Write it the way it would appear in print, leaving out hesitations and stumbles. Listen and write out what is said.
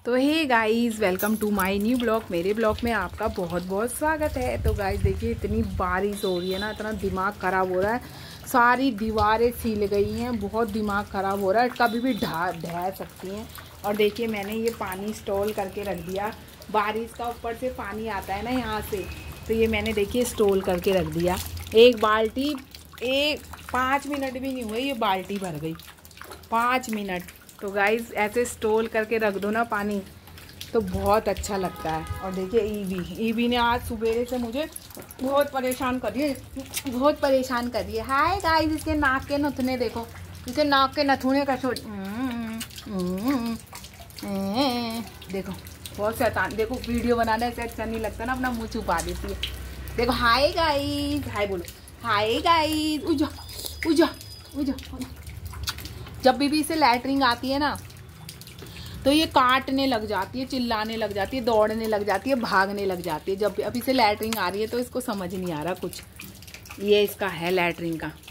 तो hey guys, welcome to my new blog. मेरे blog में आपका बहुत बहुत स्वागत है। तो गाइस देखिए, इतनी बारिश हो रही है ना, इतना दिमाग ख़राब हो रहा है। सारी दीवारें सील गई हैं, बहुत दिमाग ख़राब हो रहा है, कभी भी ढह सकती हैं। और देखिए, मैंने ये पानी स्टॉल करके रख दिया। बारिश का ऊपर से पानी आता है ना यहाँ से, तो ये मैंने देखिए स्टॉल करके रख दिया। एक बाल्टी 5 मिनट भी नहीं हुए, ये बाल्टी भर गई 5 मिनट। तो गाइस ऐसे स्टोर करके रख दो ना पानी, तो बहुत अच्छा लगता है। और देखिए ईवी ने आज सुबह से मुझे बहुत परेशान कर दिए। हाय गाइस, इसके नाक के नथुने देखो, इसके नाक के नथुने का देखो, बहुत शैतान। देखो, वीडियो बनाने से अच्छा नहीं लगता ना, अपना मुँह छुपा देती है। देखो, हाय गाइस, हाय बोलो, हाय गाइस। उजा जब भी इसे लैटरिन आती है ना, तो ये काटने लग जाती है, चिल्लाने लग जाती है, दौड़ने लग जाती है, भागने लग जाती है। जब अभी से लैटरिन आ रही है तो इसको समझ नहीं आ रहा कुछ। ये इसका है लैटरिन का।